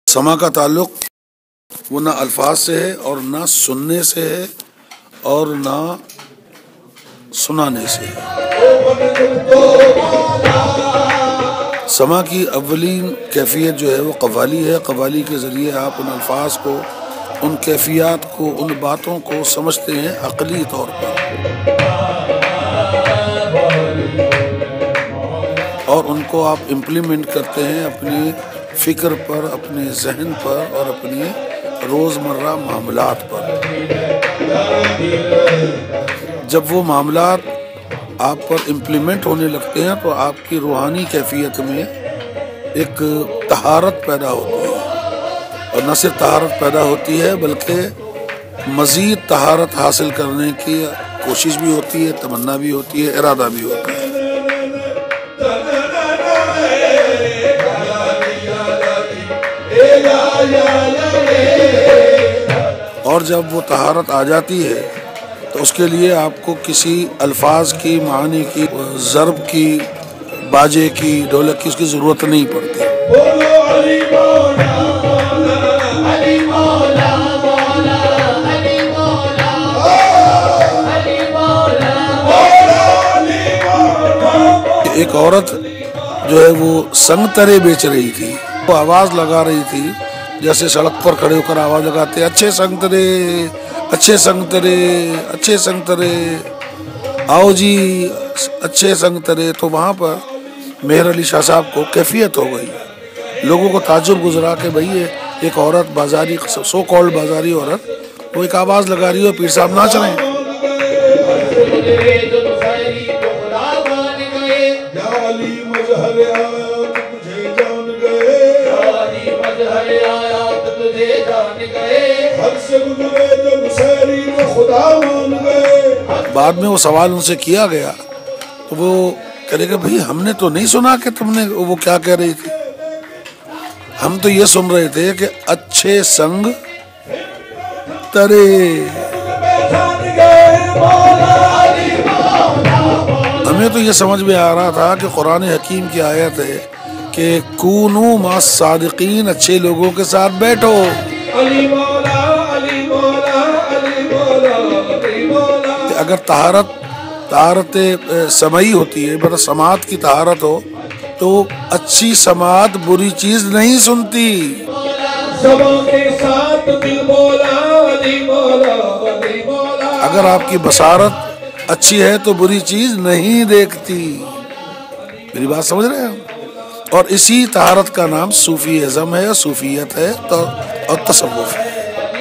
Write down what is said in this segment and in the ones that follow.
समा का ताल्लुक वो ना अल्फाज से है और ना सुनने से है और ना सुनाने से है। समा की अव्वलीन कैफियत जो है वो कव्वाली है। कव्वाली के ज़रिए आप उन अल्फाज को, उन कैफियत को, उन बातों को समझते हैं अक़ली तौर पर और उनको आप इम्प्लीमेंट करते हैं अपनी फ़िक्र पर, अपने जहन पर और अपने रोज़मर्रा मामलात पर। जब वो मामलात आप पर इम्प्लीमेंट होने लगते हैं तो आपकी रूहानी कैफियत में एक तहारत पैदा होती है और न सिर्फ तहारत पैदा होती है बल्कि मज़ीद तहारत हासिल करने की कोशिश भी होती है, तमन्ना भी होती है, इरादा भी होता है। और जब वो तहारत आ जाती है तो उसके लिए आपको किसी अल्फाज की, मानी की, ज़र्ब की, बाजे की, ढोलक की उसकी ज़रूरत नहीं पड़ती। एक औरत जो है वो संगतरे बेच रही थी, वो आवाज़ लगा रही थी जैसे सड़क पर खड़े होकर आवाज़ लगाते, अच्छे संगतरे, अच्छे संगतरे, अच्छे संगतरे, आओ जी अच्छे संगतरे। तो वहाँ पर मेहर अली शाह साहब को कैफियत हो गई। लोगों को ताज्जुब गुजरा कि भाई एक औरत बाजारी, सो कॉल्ड बाजारी औरत, वो एक आवाज़ लगा रही है और पीर साहब नाच रहे हैं। बाद में वो सवाल उनसे किया गया तो वो कहेगा भाई हमने तो नहीं सुना कि तुमने वो क्या कह रही थी, हम तो ये सुन रहे थे कि अच्छे संग तरे। हमें तो ये समझ में आ रहा था कि कुरान हकीम की आयत है कि कूनू मा सादिकीन, अच्छे लोगों के साथ बैठो। अगर तहारत समई होती है, मतलब समात की तहारत हो तो अच्छी समात बुरी चीज नहीं सुनती। अगर आपकी बसारत अच्छी है तो बुरी चीज नहीं देखती। मेरी बात समझ रहे हैं? और इसी तहारत का नाम सूफीइज़्म है, सूफियत है और तसव्वुफ है।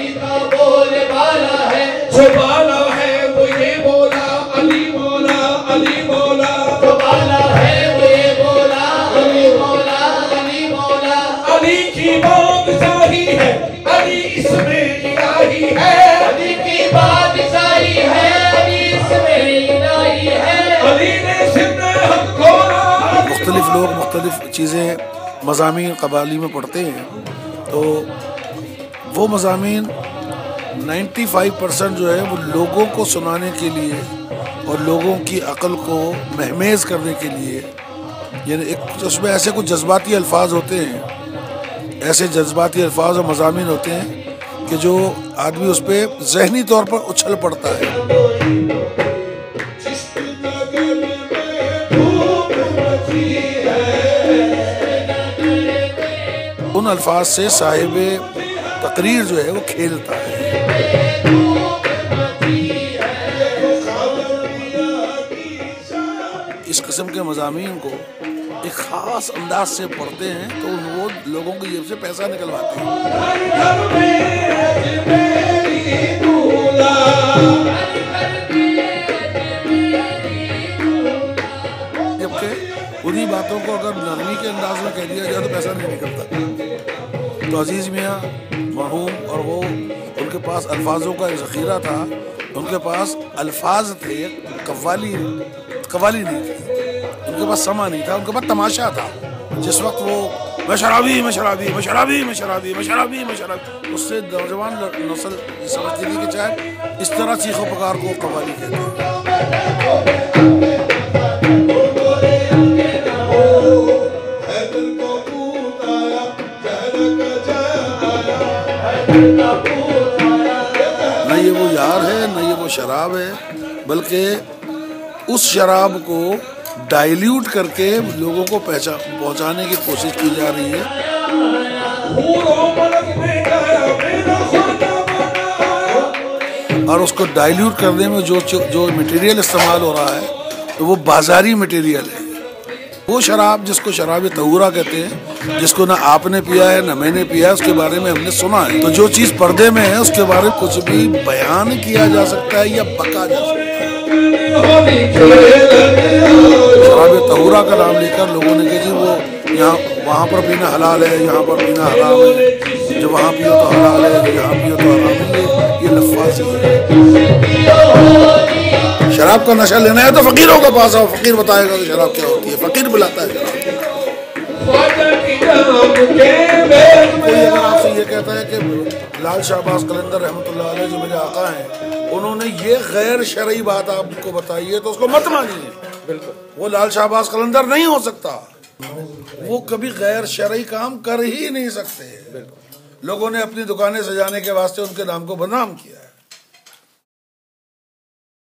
मुख्तलिफ लोग मुख्तलिफ चीज़ें मज़ामीन क़वाली में पढ़ते हैं तो वो मज़ामीन 95% जो है वो लोगों को सुनाने के लिए और लोगों की अक़ल को महमेज़ करने के लिए, यानी एक उसमें ऐसे कुछ जज्बाती अल्फाज होते हैं, ऐसे जज्बाती अल्फाज और मज़ामीन होते हैं कि जो आदमी उस पर ज़हनी तौर पर उछल पड़ता है। उन अल्फाज से साहिबे तकरीर जो है वो खेलता है। इस किस्म के मज़ामीन को एक ख़ास अंदाज से पढ़ते हैं तो वो लोगों की जेब से पैसा निकलवाते हैं। जबकि उन्हीं बातों को अगर नरमी के अंदाज में कह दिया जाए तो पैसा नहीं निकलता। तो अजीज़ मियाँ मरहूम और वो, उनके पास अल्फाजों का एक ज़ख़ीरा था, उनके पास अल्फाज थे, कव्वाली नहीं थी, उनके पास समा नहीं था, उनके पास तमाशा था। जिस वक्त वो मैं शराबी, मैं शराबी, मैं शराबी, मैं शराबी, मैं शराबी, मैं शराबी, उससे नौजवान नस्ल समझती थी कि चाहे इस तरह चीखो पुकार को कव्वाली कहते हैं। न ये वो यार है, न ये वो शराब है, बल्कि उस शराब को डाइल्यूट करके लोगों को पहुंचाने की कोशिश की जा रही है। और उसको डाइल्यूट करने में जो मटेरियल इस्तेमाल हो रहा है तो वो बाजारी मटेरियल है। वो शराब जिसको शराब तहूरा कहते हैं, जिसको ना आपने पिया है ना मैंने पिया है, उसके बारे में हमने सुना है। तो जो चीज़ पर्दे में है उसके बारे में कुछ भी बयान किया जा सकता है या बका जा सकता है। शराब तहूरा का नाम लेकर लोगों ने कहा जी वो यहाँ वहाँ पर पीना हलाल है, यहाँ पर पीना हराम है, जो वहाँ पियो तो हलाल है, यहाँ पियो तो हराम है। ये लफ्ज़ है। शराब का नशा लेना है तो फकीरों के पास आओ, फकीर बताएगा कि शराब क्या होती है, फकीर बुलाता है शराब। कोई अगर आपसे ये कहता है कि लाल शाहबाज कलंदर रहमतुल्लाह अलैह जो मेरे आका हैं उन्होंने ये गैर शरई बात आपको बताई है तो उसको मत मानिए। बिल्कुल वो लाल शाहबाज कलंदर नहीं हो सकता, वो कभी गैर शरई काम कर ही नहीं सकते। लोगों ने अपनी दुकानें सजाने के वास्ते उनके नाम को बदनाम किया है।